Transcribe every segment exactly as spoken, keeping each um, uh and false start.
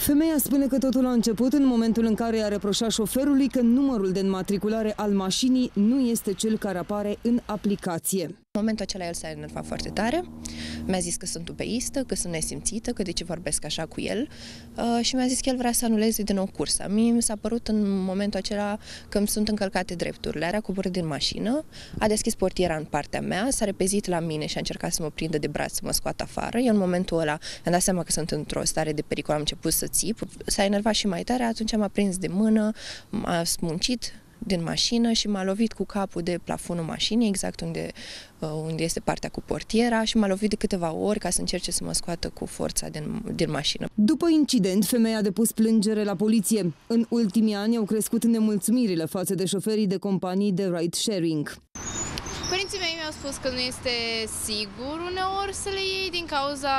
Femeia spune că totul a început în momentul în care i-a reproșat șoferului că numărul de înmatriculare al mașinii nu este cel care apare în aplicație. În momentul acela el s-a enervat foarte tare, mi-a zis că sunt upeistă, că sunt nesimțită, că de ce vorbesc așa cu el uh, și mi-a zis că el vrea să anuleze din nou cursa. Mie mi s-a părut în momentul acela că îmi sunt încălcate drepturile. A coborât din mașină, a deschis portiera în partea mea, s-a repezit la mine și a încercat să mă prindă de braț, să mă scoată afară. Eu în momentul ăla mi-am dat seama că sunt într-o stare de pericol, am început să țip. S-a enervat și mai tare, atunci m-a prins de mână, m-a smuncit din mașină și m-a lovit cu capul de plafonul mașinii, exact unde, unde este partea cu portiera, și m-a lovit de câteva ori ca să încerce să mă scoată cu forța din, din mașină. După incident, femeia a depus plângere la poliție. În ultimii ani au crescut nemulțumirile față de șoferii de companii de ride-sharing. Părinții mei mi-au spus că nu este sigur uneori să le iei din cauza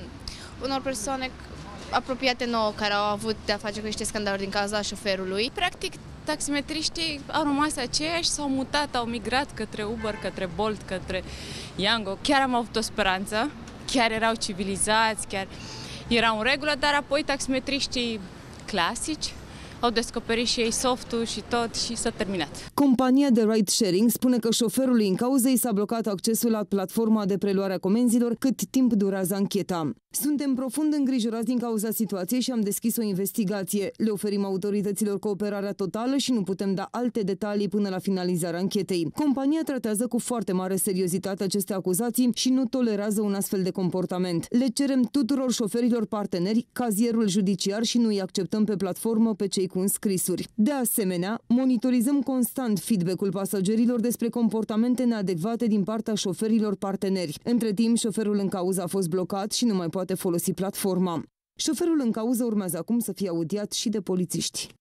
unor persoane apropiate nouă care au avut de-a face cu niște scandaluri din cauza șoferului. Practic, taximetriștii au rămas aceiași, s-au mutat, au migrat către Uber, către Bolt, către Yango. Chiar am avut o speranță, chiar erau civilizați, chiar erau în regulă, dar apoi taximetriștii clasici au descoperit și ei softul și tot și s-a terminat. Compania de ride-sharing spune că șoferului în cauză i s-a blocat accesul la platforma de preluare a comenzilor cât timp durează ancheta. Suntem profund îngrijorați din cauza situației și am deschis o investigație. Le oferim autorităților cooperarea totală și nu putem da alte detalii până la finalizarea anchetei. Compania tratează cu foarte mare seriozitate aceste acuzații și nu tolerează un astfel de comportament. Le cerem tuturor șoferilor parteneri cazierul judiciar și nu îi acceptăm pe platformă pe cei cu înscrisuri. De asemenea, monitorizăm constant feedback-ul pasagerilor despre comportamente neadecvate din partea șoferilor parteneri. Între timp, șoferul în cauză a fost blocat și nu mai poate folosi platforma. Șoferul în cauză urmează acum să fie audiat și de polițiști.